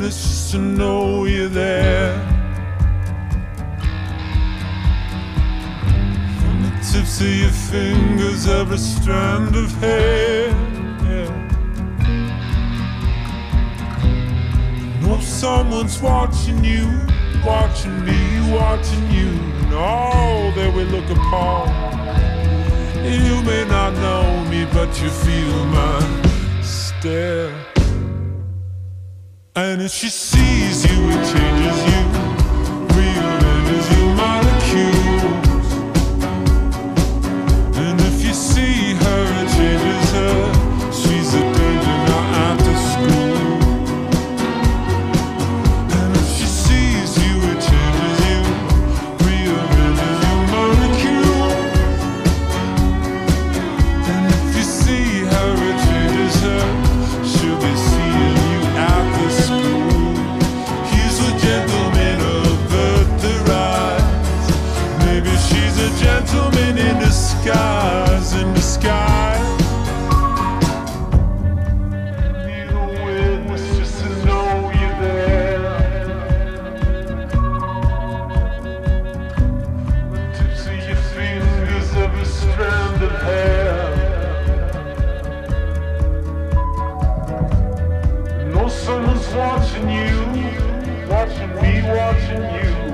it's just to know you're there. From the tips of your fingers, every strand of hair, yeah. Know someone's watching you, watching me, watching you, and all that we look upon. You may not know me, but you feel my stare. And if she sees you, it changes you, rearranges your molecules. And if you see her, it changes her. She's a danger now after school. And if she sees you, it changes you, rearranges your molecules. And if you see her, it changes her. She'll be seeing you after school. He's a gentleman of the rise. Maybe she's a gentleman in disguise, in disguise. Need a witness just to know you're there. The tips of your fingers, every strand of hair. Know someone's watching you, watching me, watching you.